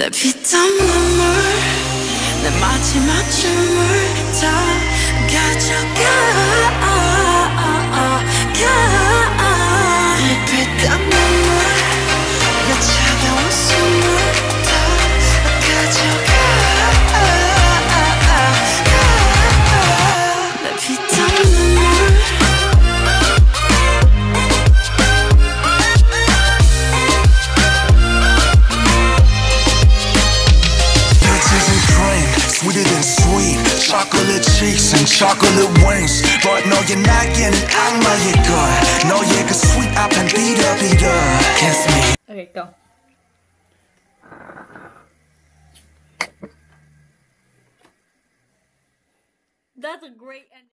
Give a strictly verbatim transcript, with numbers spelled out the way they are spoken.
내 피땀 눈물 내 마지막 춤을 다 가져가 내 피땀 눈물 내 차가운 숨을 다 가져가 내 피땀 눈물 Sweeter than sweet, chocolate cheeks and chocolate wings. But 너의 날개는 악마의 걸. 너의 그 sweet 앞엔 비려 비려. Kiss me. Okay, go. That's a great ending.